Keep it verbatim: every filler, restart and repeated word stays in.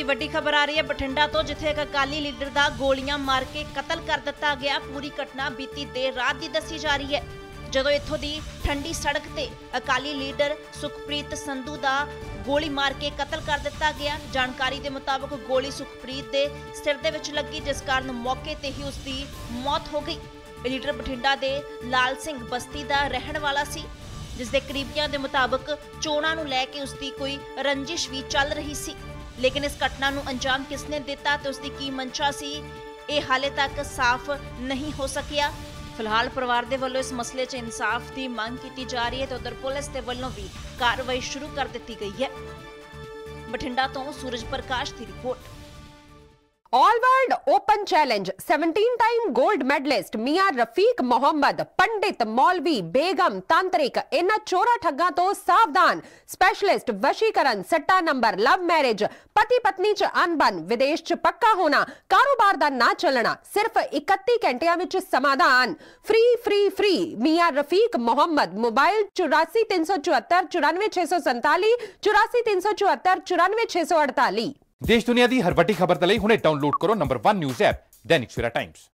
ਵੱਡੀ ਖਬਰ ਆ ਰਹੀ ਹੈ ਬਠਿੰਡਾ ਤੋਂ, ਜਿੱਥੇ ਇੱਕ ਅਕਾਲੀ ਲੀਡਰ ਦਾ ਗੋਲੀਆਂ ਮਾਰ ਕੇ ਕਤਲ ਕਰ ਦਿੱਤਾ ਗਿਆ। ਪੂਰੀ ਘਟਨਾ ਬੀਤੀ ਦੇਰ ਰਾਤ ਦੀ ਦੱਸੀ ਜਾ ਰਹੀ ਹੈ, ਜਦੋਂ ਇੱਥੋਂ ਦੀ ਠੰਡੀ ਸੜਕ ਤੇ ਅਕਾਲੀ ਲੀਡਰ ਸੁਖਪ੍ਰੀਤ ਸੰਧੂ ਦਾ ਗੋਲੀ ਮਾਰ ਕੇ ਕਤਲ ਕਰ ਦਿੱਤਾ ਗਿਆ। ਜਾਣਕਾਰੀ ਦੇ ਮੁਤਾਬਕ ਗੋਲੀ ਸੁਖਪ੍ਰੀਤ ਦੇ ਸਿਰ ਦੇ ਵਿੱਚ ਲੱਗੀ, ਜਿਸ ਕਾਰਨ ਮੌਕੇ ਤੇ ਹੀ ਉਸ ਦੀ ਮੌਤ ਹੋ ਗਈ। ਲੀਡਰ ਬਠਿੰਡਾ ਦੇ ਲਾਲ ਸਿੰਘ ਬਸਤੀ ਦਾ ਰਹਿਣ ਵਾਲਾ ਸੀ, ਜਿਸ ਦੇ ਕਰੀਬੀਆਂ ਦੇ ਮੁਤਾਬਕ ਚੋਣਾਂ ਨੂੰ ਲੈ ਕੇ ਉਸ ਦੀ ਕੋਈ ਰੰਜਿਸ਼ ਵੀ ਚੱਲ ਰਹੀ ਸੀ। ਲੇਕਿਨ ਇਸ ਘਟਨਾ ਨੂੰ ਅੰਜਾਮ ਕਿਸਨੇ ਦਿੱਤਾ ਤੇ ਉਸ ਦੀ ਕੀ ਮਨਸ਼ਾ ਸੀ, ਇਹ ਹਾਲੇ ਤੱਕ ਸਾਫ਼ ਨਹੀਂ ਹੋ ਸਕਿਆ। ਫਿਲਹਾਲ ਪਰਿਵਾਰ ਦੇ ਵੱਲੋਂ ਇਸ ਮਸਲੇ 'ਚ ਇਨਸਾਫ ਦੀ ਮੰਗ ਕੀਤੀ ਜਾ ਰਹੀ ਹੈ ਤੇ ਉਧਰ ਪੁਲਿਸ ਦੇ ਵੱਲੋਂ ਵੀ ਕਾਰਵਾਈ ਸ਼ੁਰੂ ਕਰ ਦਿੱਤੀ ਗਈ ਹੈ। ਬਠਿੰਡਾ ਤੋਂ ਸੂਰਜ ਪ੍ਰਕਾਸ਼ ਦੀ report. All world open challenge सत्रह टाइम गोल्ड मेडलिस्ट मियां रफीक मोहम्मद, पंडित, मौलवी, बेगम, तांत्रिक, इन्हां चोरा ठग्गां तो सावधान। स्पेशलिस्ट वशीकरण, सट्टा नंबर, लव मैरिज, पति पत्नी च अनबन, विदेश च पक्का होना, कारोबार दा ना चलना, सिर्फ इकत्ती घंटियां विच समाधान। फ्री फ्री फ्री मियां रफीक मोहम्मद। मोबाइल चौरासी तीन सौ चौहत्तर चौरानवे छे सौ संताली, चौरासी तीन सौ चौहत्तर चौरानवे छे सौ अड़ताली। देश दुनिया की हर वड्डी खबर तले हुणे डाउनलोड करो number one news app Dainik Savera times.